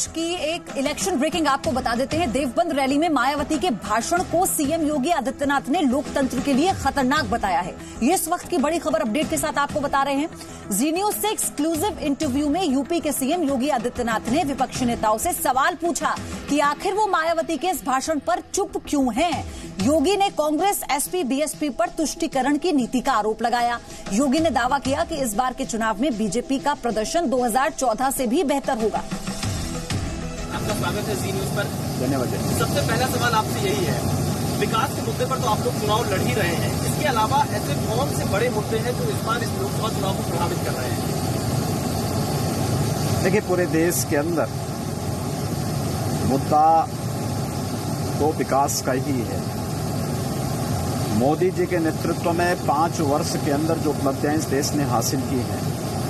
की एक election breaking आपको बता देते हैं। देवबंद रैली में मायावती के भाषण को सीएम योगी आदित्यनाथ ने लोकतंत्र के लिए खतरनाक बताया है। ये इस वक्त की बड़ी खबर अपडेट के साथ आपको बता रहे हैं। जी न्यूज से एक्सक्लूसिव इंटरव्यू में यूपी के सीएम योगी आदित्यनाथ ने विपक्षी नेताओं से सवाल पूछा कि आखिर वो मायावती के इस भाषण पर चुप क्यों हैं। योगी ने कांग्रेस, एसपी, बीएसपी पर तुष्टीकरण की नीति का आरोप लगाया। योगी ने दावा किया कि इस बार के चुनाव में बीजेपी का प्रदर्शन 2014 से भी बेहतर होगा। आपका स्वागत है जी न्यूज पर। धन्यवाद। सबसे पहला सवाल आपसे यही है, विकास के मुद्दे पर तो आप लोग चुनाव लड़ ही रहे हैं, इसके अलावा ऐसे कौन से बड़े मुद्दे हैं जो इस बार इस लोकसभा चुनाव को प्रभावित कर रहे हैं? देखिए, पूरे देश के अंदर मुद्दा तो विकास का ही है। मोदी जी के नेतृत्व में 5 वर्ष के अंदर जो उपलब्धियां इस देश ने हासिल की हैं,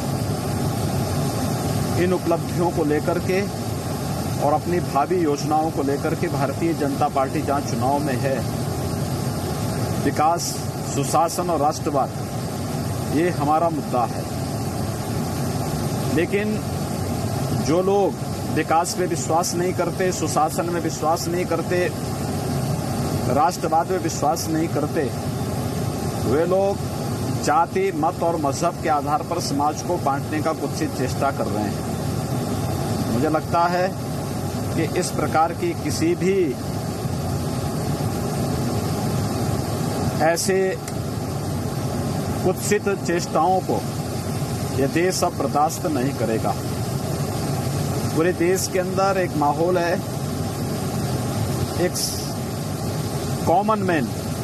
इन उपलब्धियों को लेकर के और अपनी भावी योजनाओं को लेकर के भारतीय जनता पार्टी जहां चुनाव में है, विकास, सुशासन और राष्ट्रवाद, ये हमारा मुद्दा है। लेकिन जो लोग विकास में विश्वास नहीं करते, सुशासन में विश्वास नहीं करते, राष्ट्रवाद में विश्वास नहीं करते, वे लोग जाति, मत और मजहब के आधार पर समाज को बांटने का कुत्सित चेष्टा कर रहे हैं। मुझे लगता है कि इस प्रकार की किसी भी ऐसे कुत्सित चेष्टाओं को यह देश अब बर्दाश्त नहीं करेगा। पूरे देश के अंदर एक माहौल है, एक कॉमन मैन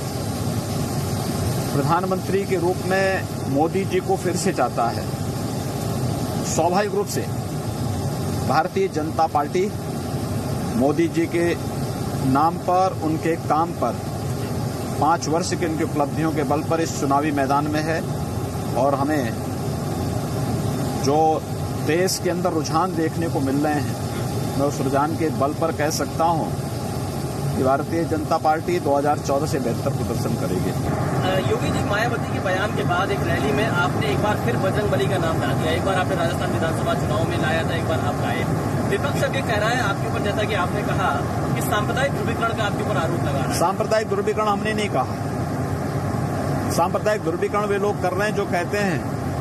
प्रधानमंत्री के रूप में मोदी जी को फिर से चाहता है। स्वाभाविक रूप से भारतीय जनता पार्टी मोदी जी के नाम पर, उनके काम पर, 5 वर्ष की उनकी उपलब्धियों के बल पर इस चुनावी मैदान में है। और हमें जो देश के अंदर रुझान देखने को मिल रहे हैं, मैं उस रुझान के बल पर कह सकता हूं कि भारतीय जनता पार्टी 2014 से बेहतर प्रदर्शन करेगी। योगी जी, मायावती के बयान के बाद एक रैली में आपने एक बार फिर बजरंगबली का नाम ला दिया। एक बार आपने राजस्थान विधानसभा चुनाव में लाया था, एक बार आप लाए। विपक्ष अब ये कह रहा है आपके ऊपर, जैसा कि आपने कहा कि सांप्रदायिक ध्रुवीकरण का आपके ऊपर आरोप लगा रहा है। सांप्रदायिक ध्रुवीकरण हमने नहीं कहा। सांप्रदायिक ध्रुवीकरण वे लोग कर रहे हैं जो कहते हैं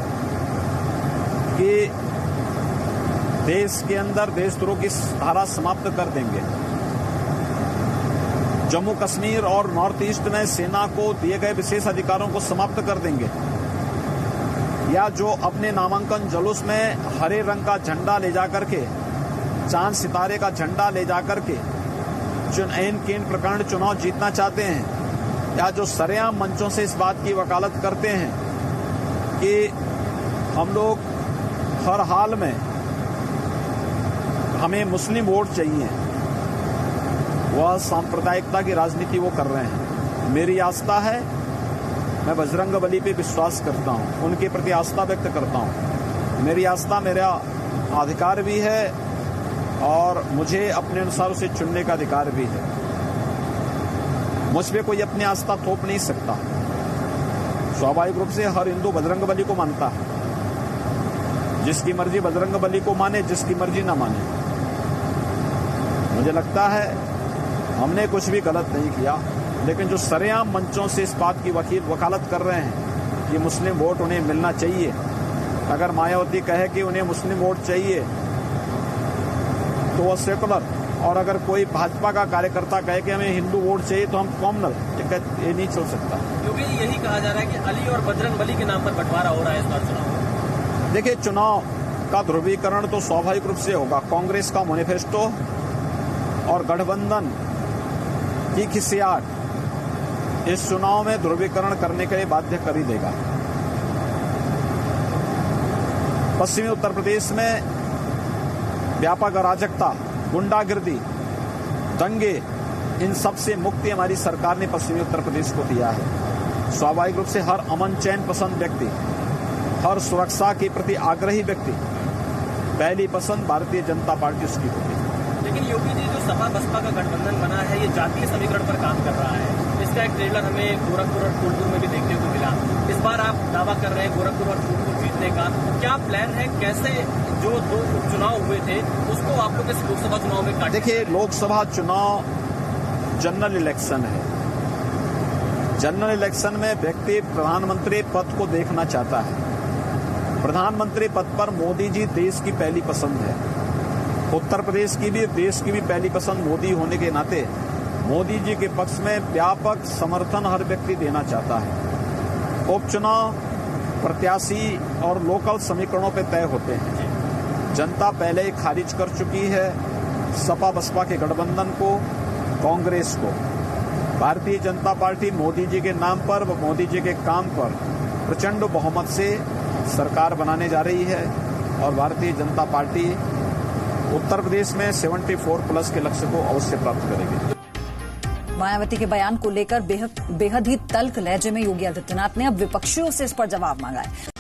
कि देश के अंदर देशद्रोह की धारा समाप्त कर देंगे, जम्मू कश्मीर और नॉर्थ ईस्ट में सेना को दिए गए विशेष अधिकारों को समाप्त कर देंगे, या जो अपने नामांकन जुलूस में हरे रंग का झंडा ले जाकर के, चांद सितारे का झंडा ले जाकर के केन प्रकरण चुनाव जीतना चाहते हैं, या जो सरेआम मंचों से इस बात की वकालत करते हैं कि हम लोग हर हाल में हमें मुस्लिम वोट चाहिए, वह सांप्रदायिकता की राजनीति वो कर रहे हैं। मेरी आस्था है, मैं बजरंगबली पे विश्वास करता हूं, उनके प्रति आस्था व्यक्त करता हूं। मेरी आस्था मेरा अधिकार भी है और मुझे अपने अनुसार उसे चुनने का अधिकार भी है। मुझ पे कोई अपनी आस्था थोप नहीं सकता। स्वाभाविक रूप से हर हिंदू बजरंगबली को मानता है। जिसकी मर्जी बजरंगबली को माने, जिसकी मर्जी ना माने। मुझे लगता है हमने कुछ भी गलत नहीं किया, लेकिन जो सरेआम मंचों से इस बात की वकालत कर रहे हैं कि मुस्लिम वोट उन्हें मिलना चाहिए, अगर मायावती कहे कि उन्हें मुस्लिम वोट चाहिए तो वह सेकुलर, और अगर कोई भाजपा का कार्यकर्ता कहे कि हमें हिंदू वोट चाहिए तो हम कॉमनल, ये नहीं चल सकता। क्योंकि यही कहा जा रहा है कि अली और बजरंगबली के नाम पर बंटवारा हो रहा है इस बार चुनाव। देखिए, चुनाव का ध्रुवीकरण तो स्वाभाविक रूप से होगा। कांग्रेस का मैनिफेस्टो और गठबंधन की खिसियाट इस चुनाव में ध्रुवीकरण करने के लिए बाध्य कर ही देगा। पश्चिमी उत्तर प्रदेश में व्यापक अराजकता, गुंडागिर्दी, दंगे, इन सब से मुक्ति हमारी सरकार ने पश्चिमी उत्तर प्रदेश को दिया है। स्वाभाविक रूप से हर अमन चैन पसंद व्यक्ति, हर सुरक्षा के प्रति आग्रही व्यक्ति, पहली पसंद भारतीय जनता पार्टी उसकी होगी। लेकिन योगी जी, जो सपा बसपा का गठबंधन बना है, ये जातीय समीकरण पर काम कर रहा है। इस जिसका एक ट्रेलर हमें गोरखपुर और फूलपुर में भी देखने को मिला। इस बार आप दावा कर रहे हैं गोरखपुर और फूलपुर जीतने का, तो क्या प्लान है, कैसे जो 2 उपचुनाव हुए थे उसको आप लोग इस लोकसभा चुनाव में काट? देखिए, लोकसभा चुनाव जनरल इलेक्शन है। जनरल इलेक्शन में व्यक्ति प्रधानमंत्री पद को देखना चाहता है। प्रधानमंत्री पद पर मोदी जी देश की पहली पसंद है। उत्तर प्रदेश की भी, देश की भी पहली पसंद मोदी होने के नाते मोदी जी के पक्ष में व्यापक समर्थन हर व्यक्ति देना चाहता है। उपचुनाव प्रत्याशी और लोकल समीकरणों पर तय होते हैं। जनता पहले ही खारिज कर चुकी है सपा बसपा के गठबंधन को, कांग्रेस को। भारतीय जनता पार्टी मोदी जी के नाम पर व मोदी जी के काम पर प्रचंड बहुमत से सरकार बनाने जा रही है और भारतीय जनता पार्टी उत्तर प्रदेश में 74+ के लक्ष्य को अवश्य प्राप्त करेगी। मायावती के बयान को लेकर बेहद ही तल्ख लहजे में योगी आदित्यनाथ ने अब विपक्षियों से इस पर जवाब मांगा है।